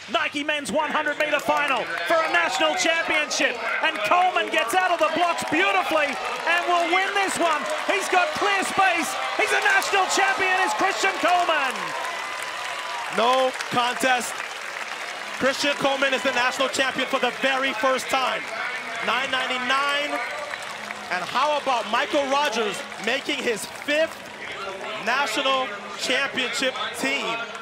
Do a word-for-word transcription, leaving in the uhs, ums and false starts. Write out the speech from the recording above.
Nike men's one hundred meter final for a national championship. And Coleman gets out of the blocks beautifully and will win this one. He's got clear space. He's a national champion, is Christian Coleman. No contest. Christian Coleman is the national champion for the very first time. nine ninety-nine. And how about Michael Rogers making his fifth national championship team?